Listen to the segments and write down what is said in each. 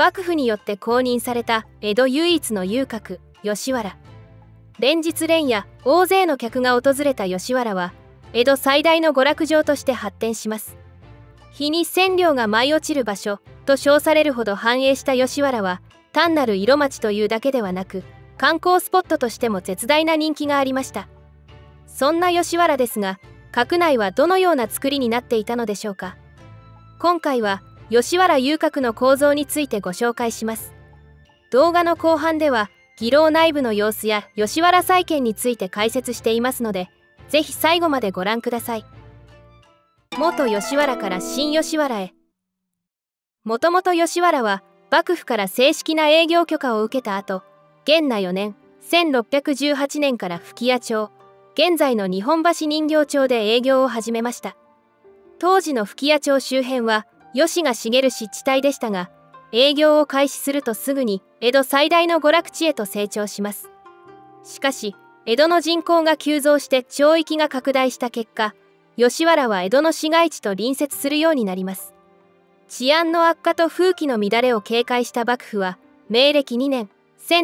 幕府によって公認された江戸唯一の遊郭吉原。連日連夜大勢の客が訪れた吉原は江戸最大の娯楽場として発展します。日に千両が舞い落ちる場所と称されるほど繁栄した吉原は、単なる色町というだけではなく観光スポットとしても絶大な人気がありました。そんな吉原ですが、郭内はどのような作りになっていたのでしょうか。今回は吉原遊郭の構造についてご紹介します。動画の後半では議楼内部の様子や吉原再建について解説していますので、ぜひ最後までご覧ください。元吉原から新吉原へ。もともと吉原は幕府から正式な営業許可を受けた後、元和4年1618年から吹屋町、現在の日本橋人形町で営業を始めました。当時の吹屋町周辺は吉が茂る湿地帯でしたが、営業を開始するとすぐに江戸最大の娯楽地へと成長します。しかし江戸の人口が急増して町域が拡大した結果、吉原は江戸の市街地と隣接するようになります。治安の悪化と風紀の乱れを警戒した幕府は明暦2年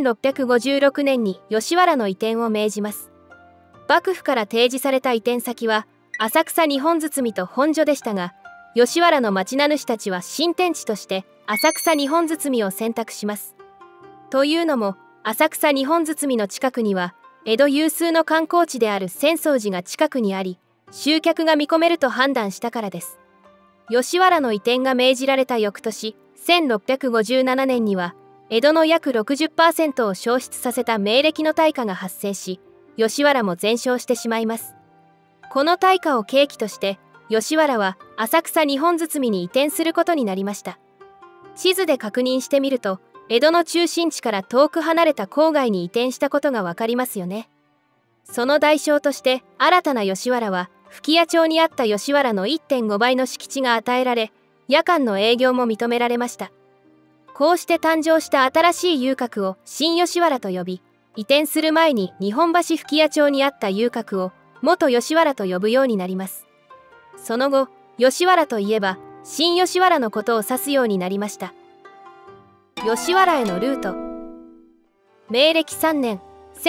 1656年に吉原の移転を命じます。幕府から提示された移転先は浅草日本堤と本所でしたが、吉原の町名主たちは新天地として浅草日本堤を選択します。というのも、浅草日本堤の近くには江戸有数の観光地である浅草寺が近くにあり、集客が見込めると判断したからです。吉原の移転が命じられた翌年1657年には江戸の約 60% を焼失させた明暦の大火が発生し、吉原も全焼してしまいます。この大火を契機として吉原は浅草日本堤に移転することになりました。地図で確認してみると、江戸の中心地から遠く離れた郊外に移転したことがわかりますよね。その代償として新たな吉原は吹屋町にあった吉原の 1.5 倍の敷地が与えられ、夜間の営業も認められました。こうして誕生した新しい遊郭を新吉原と呼び、移転する前に日本橋吹屋町にあった遊郭を元吉原と呼ぶようになります。その後、吉原といえば新吉原のことを指すようになりました。吉原へのルート。明暦3年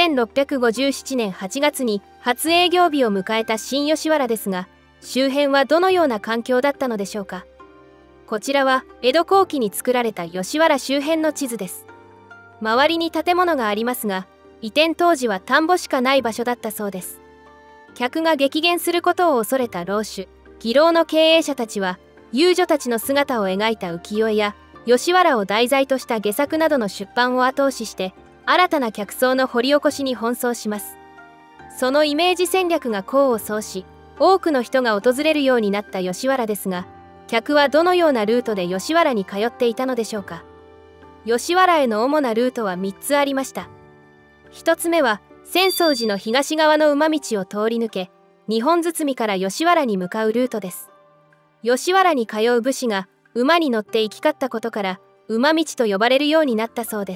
1657年8月に初営業日を迎えた新吉原ですが、周辺はどのような環境だったのでしょうか。こちらは江戸後期に作られた吉原周辺の地図です。周りに建物がありますが、移転当時は田んぼしかない場所だったそうです。客が激減することを恐れた老主、議楼の経営者たちは、遊女たちの姿を描いた浮世絵や吉原を題材とした戯作などの出版を後押しして、新たな客層の掘り起こしに奔走します。そのイメージ戦略が功を奏し、多くの人が訪れるようになった吉原ですが、客はどのようなルートで吉原に通っていたのでしょうか。吉原への主なルートは3つありました。1つ目は浅草寺の東側の馬道を通り抜け、日本堤から吉原に向かうルートです。吉原に通う武士が馬に乗って行き交ったことから馬道と呼ばれるようになったそうです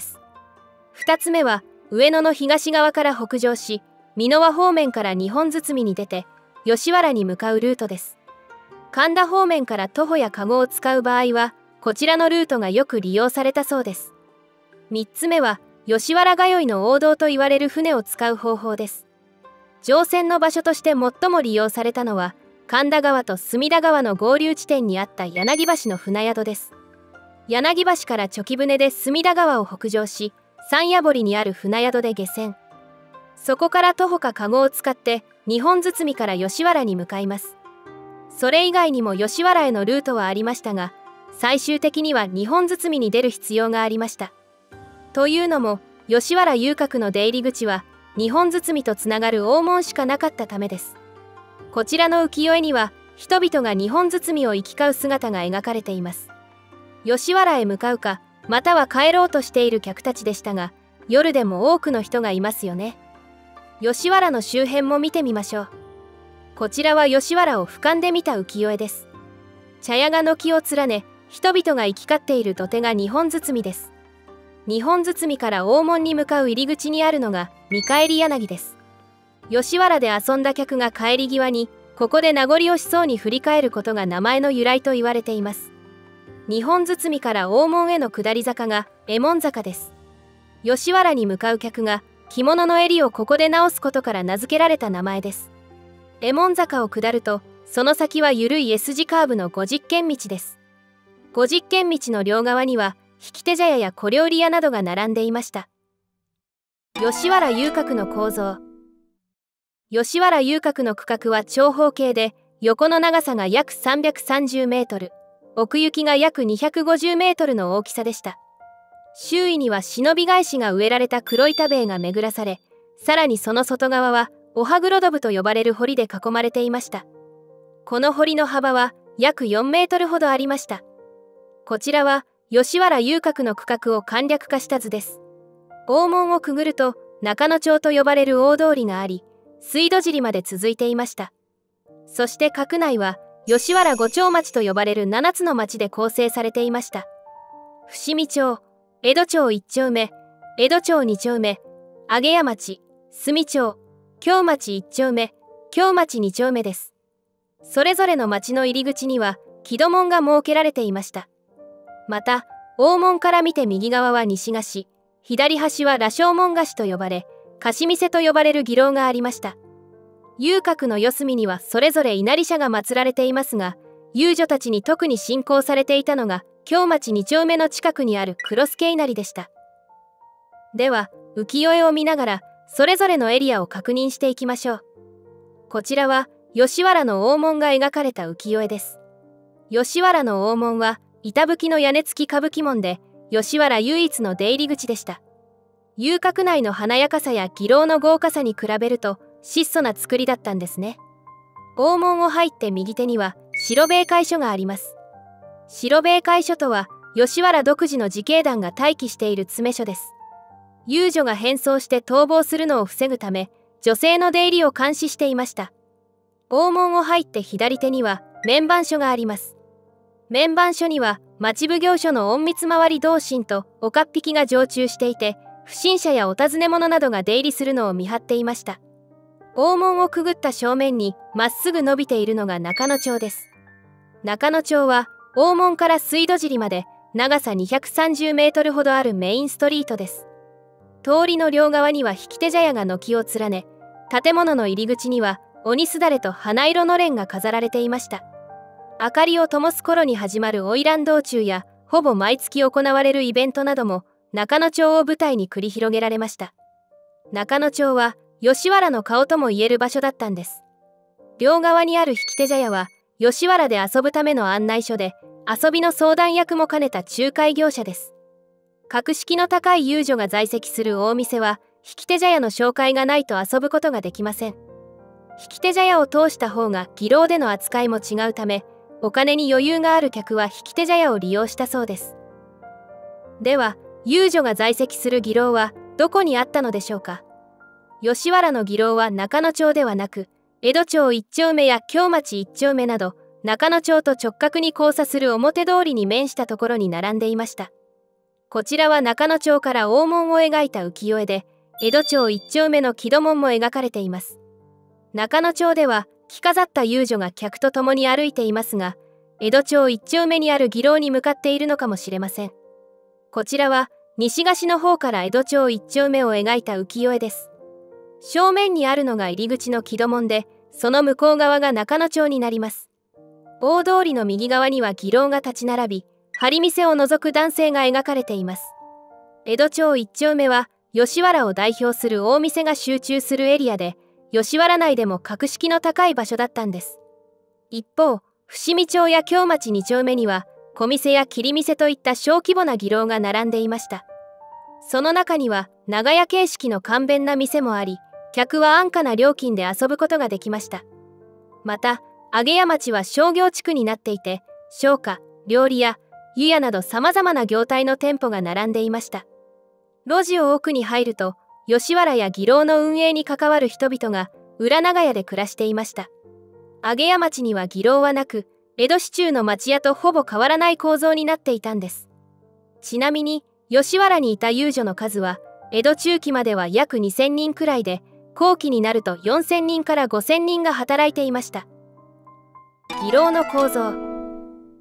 。2つ目は上野の東側から北上し、美濃和方面から日本堤に出て吉原に向かうルートです。神田方面から徒歩や籠を使う場合はこちらのルートがよく利用されたそうです。3つ目は吉原通いの王道と言われる船を使う方法です。乗船の場所として最も利用されたのは神田川と隅田川の合流地点にあった柳橋の船宿です。柳橋からチョキ船で隅田川を北上し、山谷堀にある船宿で下船。そこから徒歩か籠を使って日本堤から吉原に向かいます。それ以外にも吉原へのルートはありましたが、最終的には日本堤に出る必要がありました。というのも、吉原遊郭の出入り口は日本堤とつながる大門しかなかったためです。こちらの浮世絵には人々が日本堤を行き交う姿が描かれています。吉原へ向かうか、または帰ろうとしている客たちでしたが、夜でも多くの人がいますよね。吉原の周辺も見てみましょう。こちらは吉原を俯瞰で見た浮世絵です。茶屋が軒を連ね、人々が行き交っている土手が日本堤です。日本堤から大門に向かう入り口にあるのが見返り柳です。吉原で遊んだ客が帰り際にここで名残惜しそうに振り返ることが名前の由来と言われています。 日本堤から大門への下り坂が右衛門坂です。吉原に向かう客が着物の襟をここで直すことから名付けられた名前です。右衛門坂を下ると、その先は緩い S 字カーブの五十間道です。五十間道の両側には引き手茶屋や小料理屋などが並んでいました。吉原遊郭の構造。吉原遊郭の区画は長方形で、横の長さが約330メートル、奥行きが約250メートルの大きさでした。周囲には忍び返しが植えられた黒板塀が巡らされ、さらにその外側はお歯黒土部と呼ばれる堀で囲まれていました。この堀の幅は約4メートルほどありました。こちらは吉原遊郭の区画を簡略化した図です。大門をくぐると中野町と呼ばれる大通りがあり、水戸尻まで続いていました。そして郭内は吉原五町町と呼ばれる7つの町で構成されていました。伏見町、江戸町1丁目、江戸町2丁目、上谷町、住町、京町1丁目、京町2丁目です。それぞれの町の入り口には木戸門が設けられていました。また、大門から見て右側は西菓子、左端は羅生門菓子と呼ばれ、菓子店と呼ばれる儀楼がありました。遊郭の四隅にはそれぞれ稲荷社が祀られていますが、遊女たちに特に信仰されていたのが京町2丁目の近くにある黒助稲荷でした。では浮世絵を見ながらそれぞれのエリアを確認していきましょう。こちらは吉原の大門が描かれた浮世絵です。吉原の大門は板葺きの屋根付き歌舞伎門で、吉原唯一の出入り口でした。遊郭内の華やかさや儀楼の豪華さに比べると質素な造りだったんですね。大門を入って右手には白塀会所があります。白塀会所とは吉原独自の自警団が待機している詰め所です。遊女が変装して逃亡するのを防ぐため、女性の出入りを監視していました。大門を入って左手には免番所があります。免番所には町奉行所の隠密回り同心と岡っ引きが常駐していて、不審者やお尋ね者などが出入りするのを見張っていました。大門をくぐった正面にまっすぐ伸びているのが中野町です。中野町は大門から水戸尻まで長さ230メートルほどあるメインストリートです。通りの両側には引き手茶屋が軒を連ね、建物の入り口には鬼すだれと花色のれんが飾られていました。明かりを灯す頃に始まる花魁道中やほぼ毎月行われるイベントなども中野町を舞台に繰り広げられました。中野町は吉原の顔ともいえる場所だったんです。両側にある引き手茶屋は吉原で遊ぶための案内所で、遊びの相談役も兼ねた仲介業者です。格式の高い遊女が在籍する大店は引き手茶屋の紹介がないと遊ぶことができません。引き手茶屋を通した方が儀楼での扱いも違うため、お金に余裕がある客は引き手茶屋を利用したそうです。では遊女が在籍する儀楼はどこにあったのでしょうか。吉原の儀楼は中野町ではなく、江戸町1丁目や京町1丁目など中野町と直角に交差する表通りに面したところに並んでいました。こちらは中野町から大門を描いた浮世絵で、江戸町1丁目の木戸門も描かれています。中野町では着飾った遊女が客と共に歩いていますが、江戸町1丁目にある儀楼に向かっているのかもしれません。こちらは西菓子の方から江戸町1丁目を描いた浮世絵です。正面にあるのが入り口の木戸門で、その向こう側が中野町になります。大通りの右側には儀楼が立ち並び、張り店を除く男性が描かれています。江戸町1丁目は吉原を代表する大店が集中するエリアで、吉原内でも格式の高い場所だったんです。一方、伏見町や京町2丁目には小店や切り店といった小規模な儀楼が並んでいました。その中には長屋形式の簡便な店もあり、客は安価な料金で遊ぶことができました。また、上谷町は商業地区になっていて、商家、料理屋、湯屋など様々な業態の店舗が並んでいました。路地を奥に入ると、吉原や儀楼の運営に関わる人々が裏長屋で暮らしていました。上谷町には儀楼はなく、江戸市中の町屋とほぼ変わらない構造になっていたんです。ちなみに、吉原にいた遊女の数は、江戸中期までは約2000人くらいで、後期になると4000人から5000人が働いていました。儀楼の構造。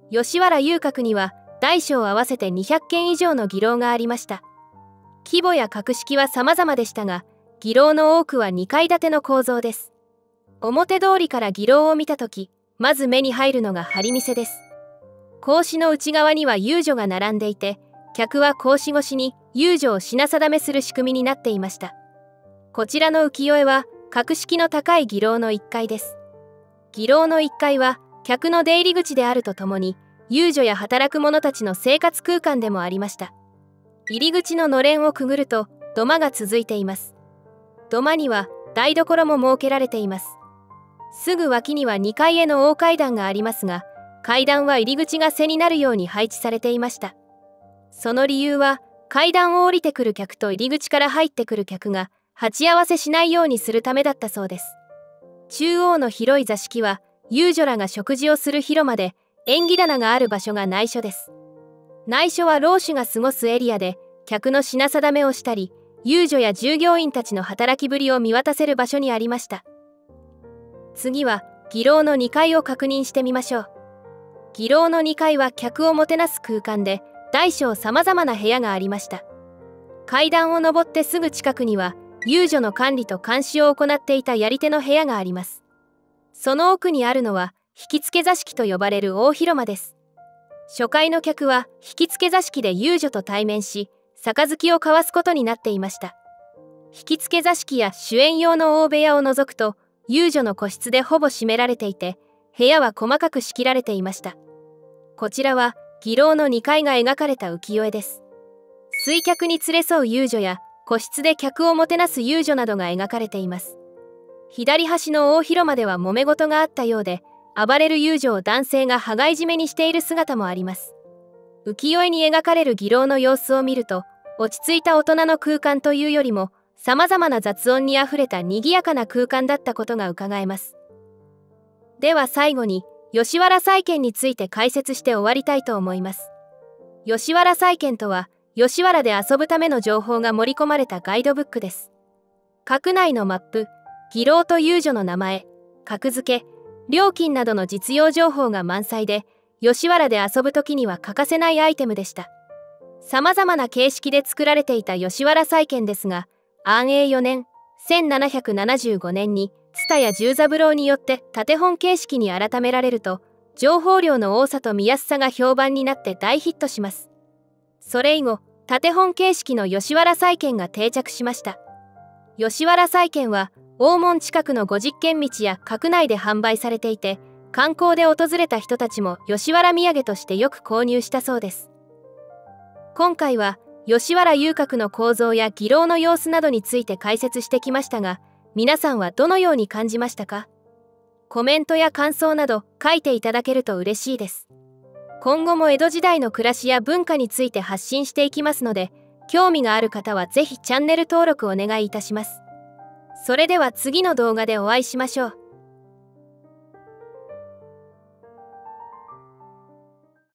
吉原遊郭には大小合わせて200軒以上の妓楼がありました。規模や格式は様々でしたが、妓楼の多くは2階建ての構造です。表通りから妓楼を見たとき、まず目に入るのが張り店です。格子の内側には遊女が並んでいて、客は格子越しに遊女を品定めする仕組みになっていました。こちらの浮世絵は格式の高い妓楼の1階です。妓楼の1階は客の出入り口であるとともに、遊女や働く者たちの生活空間でもありました。入り口ののれんをくぐると土間が続いています。土間には台所も設けられています。すぐ脇には2階への大階段がありますが、階段は入り口が背になるように配置されていました。その理由は、階段を降りてくる客と入り口から入ってくる客が鉢合わせしないようにするためだったそうです。中央の広い座敷は、遊女らが食事をする広間で、縁起棚がある場所が内所です。内所は老主が過ごすエリアで、客の品定めをしたり、遊女や従業員たちの働きぶりを見渡せる場所にありました。次は、妓楼の2階を確認してみましょう。妓楼の2階は客をもてなす空間で、大小さまざまな部屋がありました。階段を上ってすぐ近くには、遊女の管理と監視を行っていたやり手の部屋があります。その奥にあるのは、引き付け座敷と呼ばれる大広間です。初回の客は、引き付け座敷で遊女と対面し、杯を交わすことになっていました。引き付け座敷や酒宴用の大部屋を除くと、遊女の個室でほぼ閉められていて、部屋は細かく仕切られていました。こちらは、妓楼の2階が描かれた浮世絵です。水客に連れ添う遊女や、個室で客をもてなす遊女などが描かれています。左端の大広間では揉め事があったようで、暴れる遊女を男性が羽交い締めにしている姿もあります。浮世絵に描かれる妓楼の様子を見ると、落ち着いた大人の空間というよりも、様々な雑音にあふれた賑やかな空間だったことが伺えます。では最後に、吉原債券について解説して終わりたいと思います。吉原債券とは、吉原で遊ぶための情報が盛り込まれたガイドブックです。閣内のマップ、妓楼と遊女の名前、格付け、料金などの実用情報が満載で、吉原で遊ぶ時には欠かせないアイテムでした。様々な形式で作られていた吉原債券ですが、安永4年、1775年に、蔦屋十三郎によって縦本形式に改められると、情報量の多さと見やすさが評判になって大ヒットします。それ以後、縦本形式の吉原債券が定着しました。吉原債券は、大門近くの五十軒道や閣内で販売されていて、観光で訪れた人たちも吉原土産としてよく購入したそうです。今回は、吉原遊郭の構造や妓楼の様子などについて解説してきましたが、皆さんはどのように感じましたか？コメントや感想など書いていただけると嬉しいです。今後も江戸時代の暮らしや文化について発信していきますので、興味がある方はぜひチャンネル登録お願いいたします。それでは次の動画でお会いしましょう。